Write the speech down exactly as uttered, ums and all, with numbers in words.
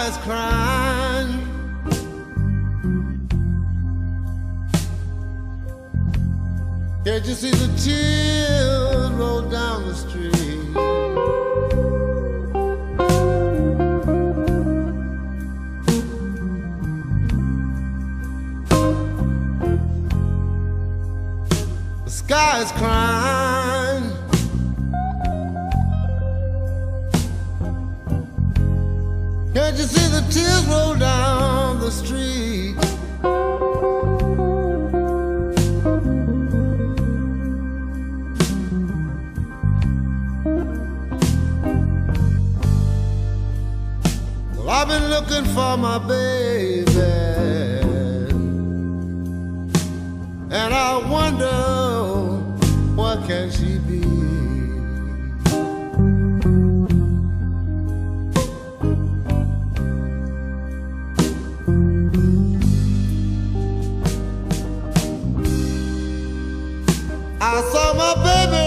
sky is crying. Can't you see the tears roll down the street? The sky is crying. Can't you see the tears roll down the street? Well, I've been looking for my baby, and I wonder, where can she be? I saw my baby